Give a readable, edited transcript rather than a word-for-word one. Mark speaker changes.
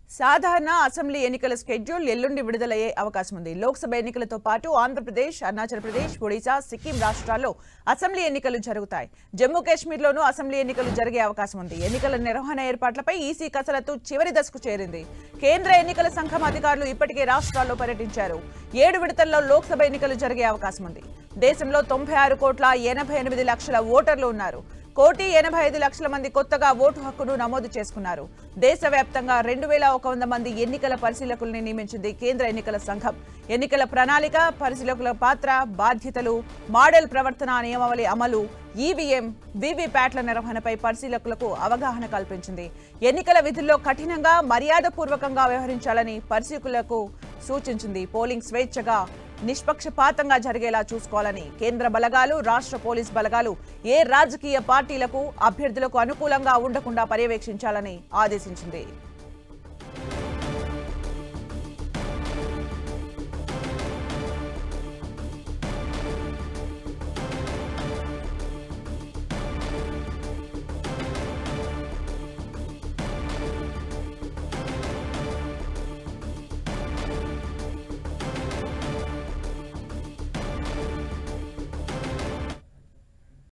Speaker 1: సాధారణ అసెంబ్లీ ఎన్నికల షెడ్యూల్ ఎల్లుండి విడుదలయ్యే అవకాశం ఉంది. లోక్సభ ఎన్నికలతో పాటు ఆంధ్రప్రదేశ్, అరుణాచల్ ప్రదేశ్, ఒడిశా, సిక్కిం రాష్ట్రాల్లో అసెంబ్లీ ఎన్నికలు జరుగుతాయి. జమ్మూ కాశ్మీర్లోనూ అసెంబ్లీ ఎన్నికలు జరిగే అవకాశం ఉంది. ఎన్నికల నిర్వహణ ఏర్పాట్లపై ఈసీ కసరత్తు చివరి దశకు చేరింది. కేంద్ర ఎన్నికల సంఘం అధికారులు ఇప్పటికే రాష్ట్రాల్లో పర్యటించారు. 7 విడతల్లో లోక్సభ ఎన్నికలు జరిగే అవకాశం ఉంది. దేశంలో 96,88,00,000 ఓటర్లు ఉన్నారు. 1,85,00,000 మంది కొత్తగా ఓటు హక్కును నమోదు చేసుకున్నారు. దేశవ్యాప్తంగా 2,100 మంది ఎన్నికల పరిశీలకుల్ని నియమించింది కేంద్ర ఎన్నికల సంఘం. ఎన్నికల ప్రణాళిక, పరిశీలకుల పాత్ర, బాధ్యతలు, మోడల్ ప్రవర్తన నియమావళి అమలు, ఈవీఎం, వీవీప్యాట్ల నిర్వహణపై పరిశీలకులకు అవగాహన కల్పించింది. ఎన్నికల విధుల్లో కఠినంగా, మర్యాదపూర్వకంగా వ్యవహరించాలని పరిశీలకులకు సూచించింది. పోలింగ్ స్వేచ్ఛగా, నిష్పక్షపాతంగా జరిగేలా చూసుకోవాలని కేంద్ర బలగాలు, రాష్ట్ర పోలీస్ బలగాలు ఏ రాజకీయ పార్టీలకు, అభ్యర్థులకు అనుకూలంగా ఉండకుండా పర్యవేక్షించాలని ఆదేశించింది.